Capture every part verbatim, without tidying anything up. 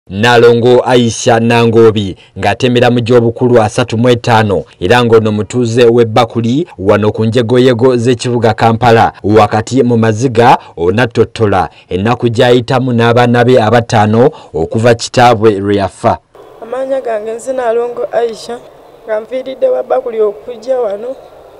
Nalongo Aisha Nangobi ngatemera mu gy'obukulu asatu mu etaano era ng'ono mutuuze w'ebbakuli wano ku njegoyego z'ekibuga Kampala wakati mu maziga onatottola ennaku gy'ayitamu n'abaana be abataano okuva kitaabwe lwe yafa. Amanya gange nze Nalongo Aisha nga nviiridde w'ebbakuli okujja wano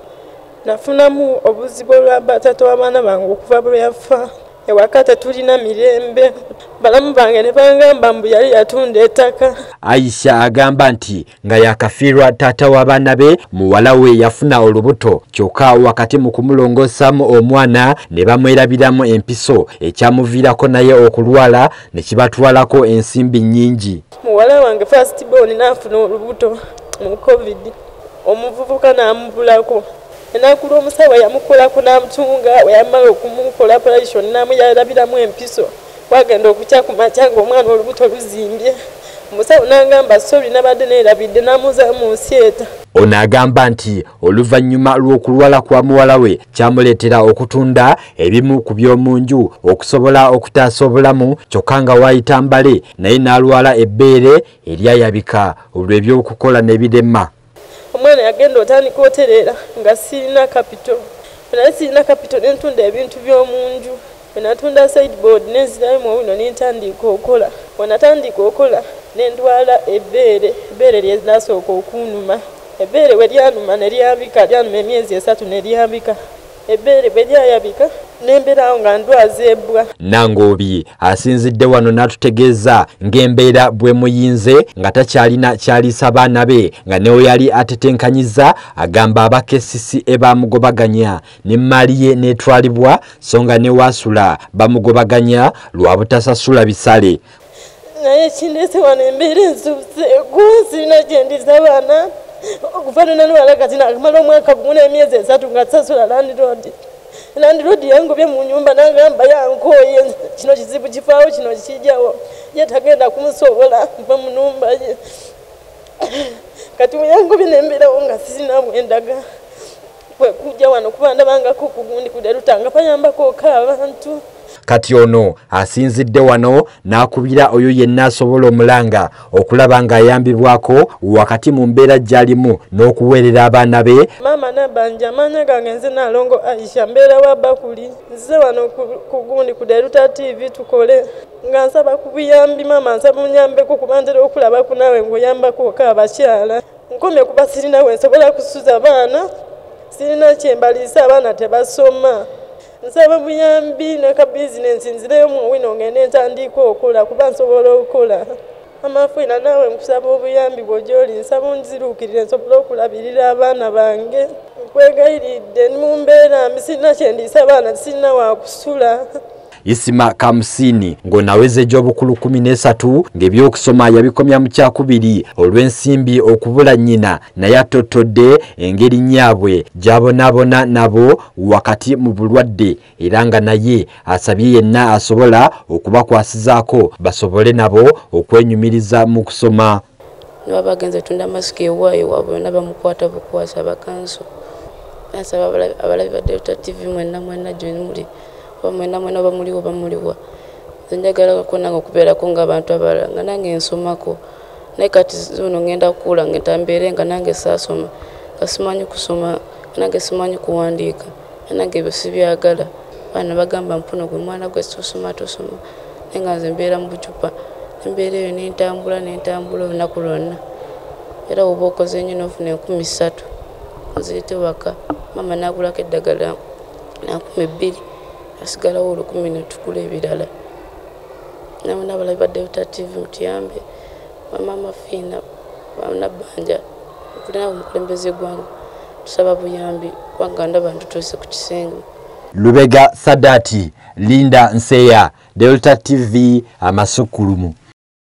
nafunamu obuzibu olwa batata w'abaana bange okuva lwe yafa. Ewaka tetulina mirembe balamu bange ne bangamba mbu yali yatunda ettaka. Aisha agamba nti nga yakafiirwa taata w'abaana be muwala we yafuna olubuto kyokka wakati mu kumulongosaamu omwana ne bamwerabiramu empiso ekyamuviirako naye okulwala ne kibatwalako ensimbi nnyingi. Muwala wange first born n'afuna olubuto mu covid omuvubuka n'amubulako. Enakulu omusawo yamukolako n'amutunga weyamala okumukola operation n'amuyalabiramu empiso wagenda okukya ku makya ng'omwana olubuto luzimbye. Omusawo n'agamba sorry nabadde neerabidde n'amuza mu nsi eta. Ono agamba nti oluvannyuma lw'okulwala kwa muwala we kyamuleetera okutunda ebimu ku by'omunju okusobola okutaasa obulamu kyokka nga waayita mbale naye n'alwala ebbeere eryayabika olw'ebyokukola ne birema. Omwana yagenda otandika oterera nga sirina capital. Naye sirina capital n'entunda ebintu by'omunju. Natunda sideboard n'enzirayo mu wino n'entandika okola. Bwenatandika okola n'endwala ebbeere, ebbeere ly'enasooka okunuma. Ebbeere bwe lyanuma ne lyabika, lyanuma emyezi esatu ne lyabika. Ebbeere bwe lyayabika n'embeerawo nga ndwazeebwa. Nangobi asinzidde wano n'atutegeeza ng'embeera bwe muyinze nga takyalina kyaliisa baana be nga newe yali atetenkanyiza agamba abakesisi ebamugobaganya n'emmaali ye n'etwalibwa so nga ne waasula bamugobaganya lwa butasasula bisale. Naye kindeese wano embeera ensuseeko sirina gye ndiza baana okufaanana n'wala kati nakamala omwaka gumu n'emyezi esatu nga tasasula landlord. Landlord yangobye mu nyumba n'agamba yankooye kino kizibu kifaawo kino kijjawo ye tagenda kumusobola nva mu nnumba ye. Kati we yangobye n'embeerawo nga sirina bwendaga kwe kujja wano kuba ndabangako ku gundi kuderutanga payambako abantu. Kati ono asinzidde wano n'akubira oyo yenna asobola omulanga okulaba ng'ayambibwako wakati mu mbeera gy'alimu n'okuweerera abaana be. Maama nabanja amanya gange nze Nalongo Aisha mbeera wa bakuli nze wano ku gundi ku Deruta T V Tukole nga nsaba ku buyambi maama nsaba munyambeko kuba ntera okulabako naawe ng'oyambako abakyala. Nkomye kuba sirina we nsobola kusuza abaana sirina kyembaliisa abaana tebasoma. Nsaba buyambi naka business nzireyo mu wino ngende ntandika okola kuba nsobola okola. Amafuina nawe nkusaba obuyambi bw'ojoli nsaba nziruukirire nsobola okulabirira abaana bange. Nkwegayiridde mu mbeera mbi sirina kye ndiisa abaana sirina wa kusula. Isima Kamusini ng'onaweze gy'obukulu kumi n'esatu ng'ebyokusoma yabikomya mu kyakubiri olw'ensimbi okubula nnyina naye atottodde engeri nnyabwe gy'abonaabona nabo wakati mu bulwadde era nga naye asabye yenna asobola okubakwasizaako basobole nabo okwenyumiriza mu kusoma. Niba bagenze tunda masiki ewaayo waabwe bonna bamukwata bukwasa bakanso. Nasaba abalabi ba Delta T V mwenna mwenna gye muli mwena mwena bamuliwo bamuliwa njagala ko nange okubeerako ng'abantu abalala nga nange nsomako naye kati zono ngenda kukula ngetambeere nga nange saasoma nga simanyi kusoma nange simanyi kuwandiika nange ebyo sibyagala. Baana bagamba mpuno gwe mwana gwe tosoma tosoma naye nga nze mbeera mu bucupa embeera eyo n'entambula n'entambula olunaku lwonna era oba okoze nnyo n'ofuna enkumi ssatu nziyite waka maama n'agulako eddagala nankumi bbiri asigalawo olukumi ne tukula ebirala. Nawe n'abalabi ba Delta T V mutuyambe Maama Fiina Nabanja kulina omukulembeze gwange tusaba buyambi kubanga ndaba ntutuuse ku kisenge. Lubega Sadati Linda Nseya Delta T V amasukulumu.